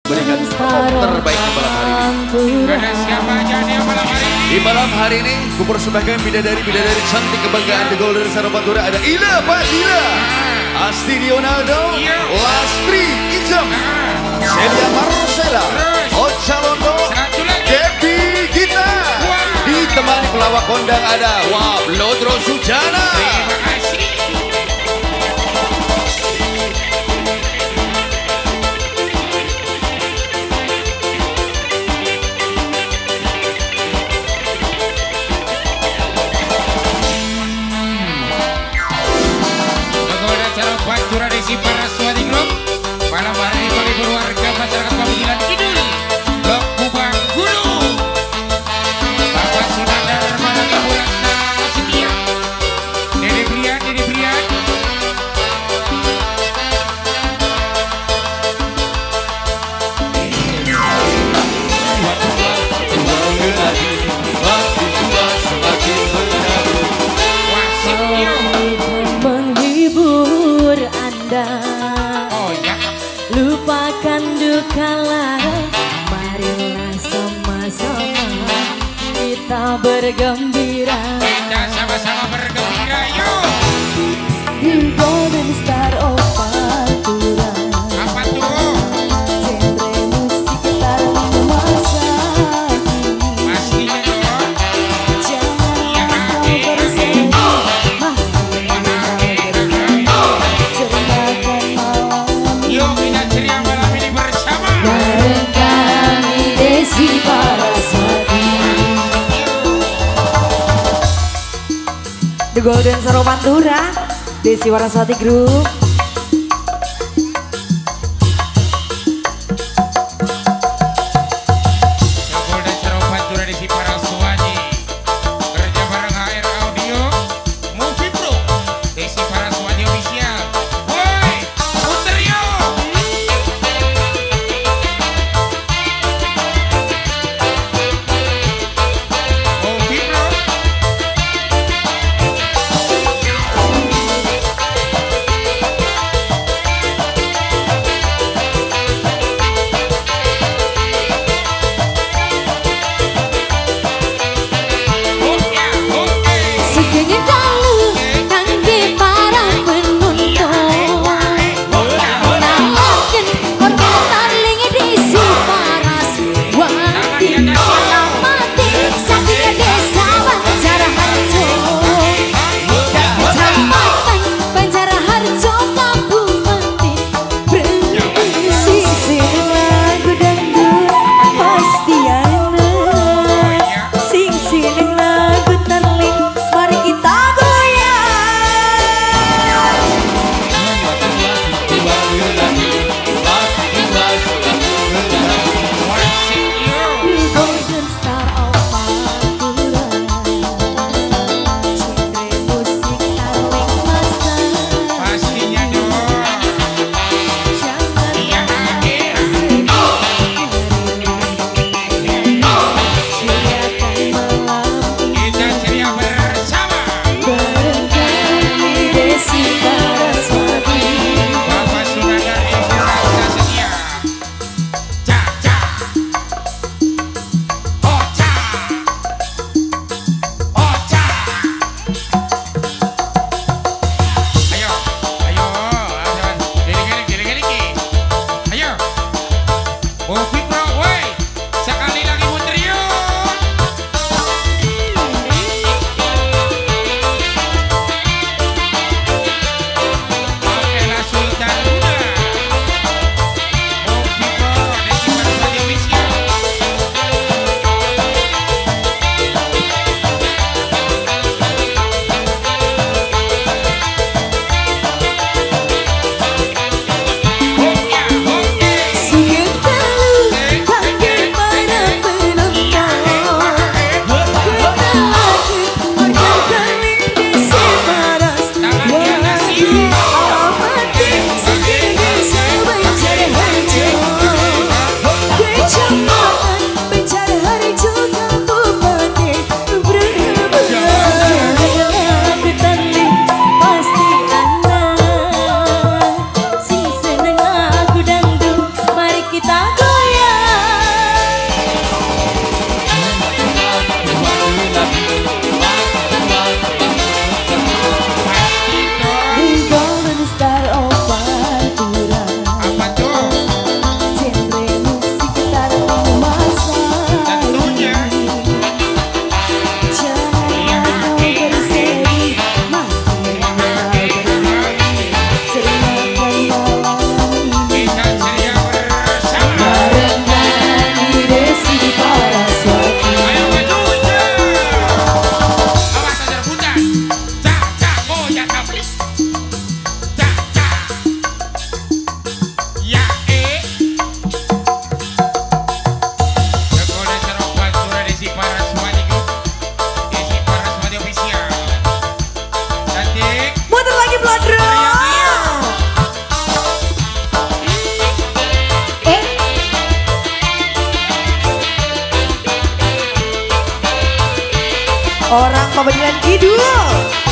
berikan terbaik di malam hari ini. Ada siapa aja nih malam hari ini? Di malam hari ini, ku persembahkan bidadari-bidadari cantik kebanggaan The Golden Star Pantura. Ada Ila Fadila, Asti Dionaldo, Lastri Ijam, Celia Marcela, Ocha Londo, Debbie Gita. Ditemani pelawak kondang ada Wab Lodro Sujana. Terima kasih. Pantura Desi Paraswati Group malam hari ini menghibur warga masyarakat Pamenggilan Kidul, Blok Kubang Gunung. Bapak Sunanda Hermana Kaburatna Setia, Dede Brian, Dede Brian. Menghibur Anda, Oh ya, lupakan duka lara. Marilah sama-sama kita bergembira. kita sama-sama bergembira yuk. The Golden Star of Pantura, Apa tuh? genre musik tarung masa kini. Pastinya dong. Jangan kau bersedih, ceritakan malam Yuk kita ceria malam ini bersama. bareng kami Desi Paraswati. The Golden Star of Pantura, Desi Paraswati Group. Kapolda Saro Pantura Desi Paraswati kerja bareng HR Audio, Movie Pro, Desi Paraswati Official. Woi, puter yuk. Movie Pro. Oke, oke. Segini dalu kangge para penonton. Namakan hormatan lingi Desi Paraswati. Namati Satya Desa Banjaraharjo. Kecamatan Banjaraharjo Kabupaten Brebes. Sing lagu dangdut pasti ana. Sing lagu terling, mari kita goyang. Golden Star of Pantura, genre musik tarung masa. Pastinya dong. Jangan Iya, iya. ceritakan malam Kita ceria bersama. bareng kami Desi Paraswati. Bapak Sunanda Hermana Setia. Ca ca. Ocha. Ocha. Ayo, ayo, gini. Ayo. Movie Pro, woi. Sekali lagi muter yuk. Ella Sultan Luna. Movie Pro, Desi Paraswati Official. Oke, oke. Sing dalu orang Pamedilan Kidul.